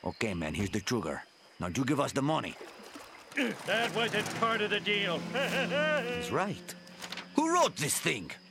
Okay, man, here's the sugar. Now you give us the money. That wasn't part of the deal. He's right. Who wrote this thing?